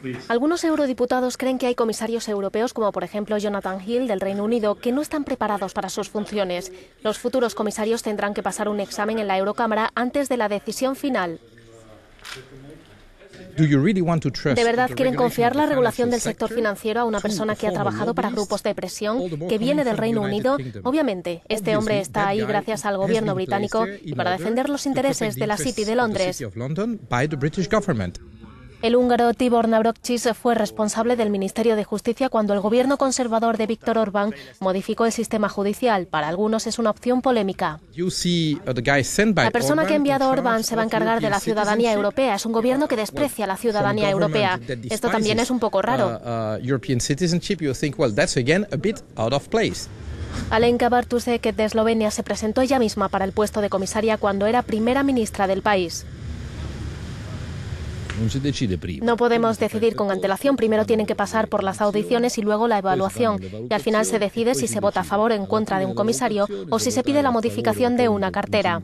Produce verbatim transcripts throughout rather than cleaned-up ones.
Algunos eurodiputados creen que hay comisarios europeos, como por ejemplo Jonathan Hill del Reino Unido, que no están preparados para sus funciones. Los futuros comisarios tendrán que pasar un examen en la Eurocámara antes de la decisión final. ¿De verdad quieren confiar la regulación del sector financiero a una persona que ha trabajado para grupos de presión, que viene del Reino Unido? Obviamente, este hombre está ahí gracias al gobierno británico y para defender los intereses de la City de Londres. El húngaro Tibor Navracsics fue responsable del Ministerio de Justicia cuando el gobierno conservador de Viktor Orbán modificó el sistema judicial. Para algunos es una opción polémica. La persona que ha enviado a Orbán se va a encargar de la ciudadanía europea. Es un gobierno que desprecia la ciudadanía europea. Esto también es un poco raro. Alenka Bartusek de Eslovenia se presentó ella misma para el puesto de comisaria cuando era primera ministra del país. No podemos decidir con antelación, primero tienen que pasar por las audiciones y luego la evaluación, y al final se decide si se vota a favor o en contra de un comisario o si se pide la modificación de una cartera.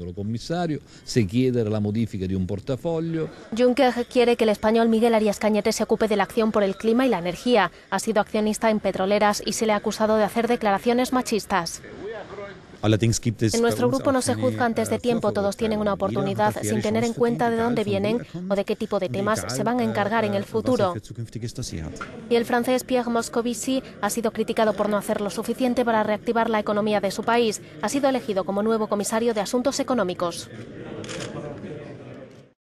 Juncker quiere que el español Miguel Arias Cañete se ocupe de la acción por el clima y la energía. Ha sido accionista en petroleras y se le ha acusado de hacer declaraciones machistas. En nuestro grupo no se juzga antes de tiempo, todos tienen una oportunidad sin tener en cuenta de dónde vienen o de qué tipo de temas se van a encargar en el futuro. Y el francés Pierre Moscovici ha sido criticado por no hacer lo suficiente para reactivar la economía de su país. Ha sido elegido como nuevo comisario de Asuntos Económicos.